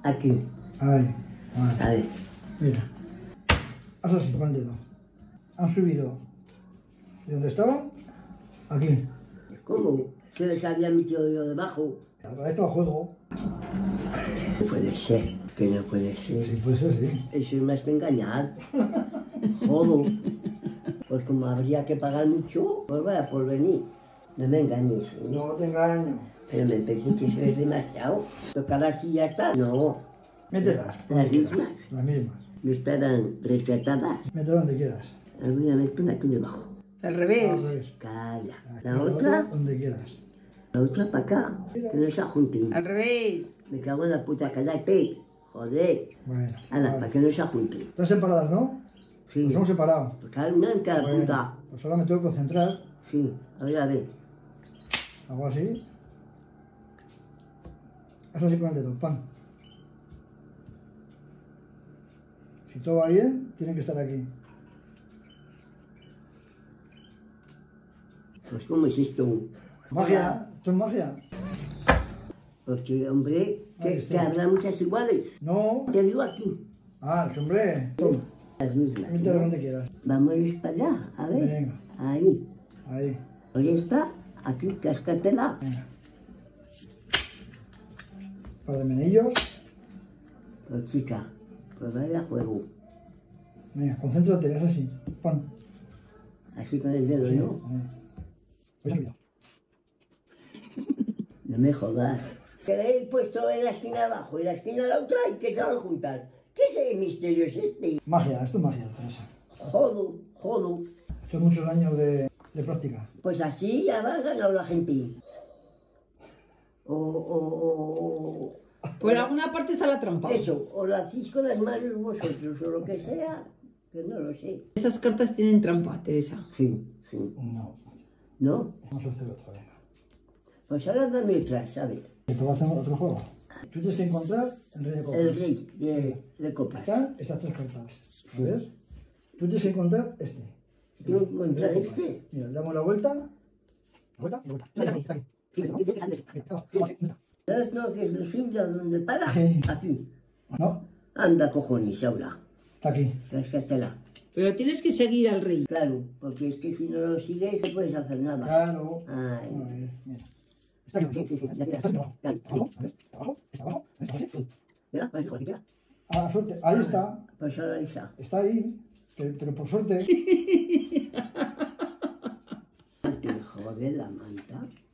Aquí. Ahí. Vale. A ver. Mira. Haz así con el dedo. Han subido de donde estaban, aquí. ¿Cómo? ¿Se les había metido yo debajo? Para esto al juego. No puede ser, que no puede ser. Sí, puede ser, sí. Eso es más que engañar. Jodo. Pues como habría que pagar mucho, pues vaya por venir. No me engañes, ¿eh? No te engaño. Pero me parece que eso es demasiado. Tocar así y ya está. No. Mételas. Las mismas. Las mismas. No estarán rescatadas. Mételas donde quieras. Alguna vez una aquí debajo. Al Al revés. revés. Calla. Aquí, La otra donde quieras. para acá. Que no se junten. Al revés. Me cago en la puta, cállate. Joder. Bueno. Ala, Vale. para que no se junten. Están separadas, ¿no? Sí. Nos hemos separado. Pues cada una en cada Bueno, punta. pues ahora me tengo que concentrar. Sí, a ver. Hago así. Haz así con el dedo. Pan. Si todo va bien, tienen que estar aquí. Pues ¿cómo es esto? Magia. Esto es magia. Porque, hombre, Ahí que está. habrá muchas iguales. No. Te digo aquí. Ah, el sombrero. Toma. Las mismas. Mételo ¿no? donde quieras. Vamos para allá, a ver. Venga. Ahí. Ahí. Oye, está. Aquí, cáscatela. Venga. Un par de menillos. Pues chica, pues vaya juego. Venga, concéntrate, es así. Pan. Así con el dedo, Sí, ¿no? ahí. Pues olvidado. No me jodas. Queréis puesto en la esquina abajo y la esquina la otra y que se van a juntar. ¿Qué ese misterio es este? Magia, esto es magia, Teresa. Jodo. Son muchos años de práctica. Pues así ya va ganado la gente. O Por alguna parte está la trampa. eso, o lo hacéis con las manos vosotros, o lo que sea, que no lo sé. Esas cartas tienen trampa, Teresa. Sí. No. ¿No? Vamos a hacer otra vez. Pues ahora dame otras, a ver. Te voy a hacer otro juego. Tú tienes que encontrar el rey de copas. El rey de copas. Están estas tres cartas. ¿Ves? Tú tienes que encontrar este. ¿Tengo que encontrar El rey de copas. este? Mira, le damos la vuelta. Vuelta y vuelta. Está aquí, está aquí. Sí, Está aquí. ¿Sabes tengo que elegir dónde para? Sí. Aquí. No, Anda, cojones, ahora. está aquí. Cáscatela. Pero tienes que seguir al rey. Claro, porque es que si no lo sigues no puedes hacer nada. Claro. Ay. A ver, mira. Está aquí. Sí, ya Está aquí abajo. Claro, Abajo, a ver, abajo, está abajo. Está así. Mira, pues, hijo, mira. Ah, suerte. Ahí está. Pues ahora esa. Está ahí. Pero por suerte. Te joder la manta.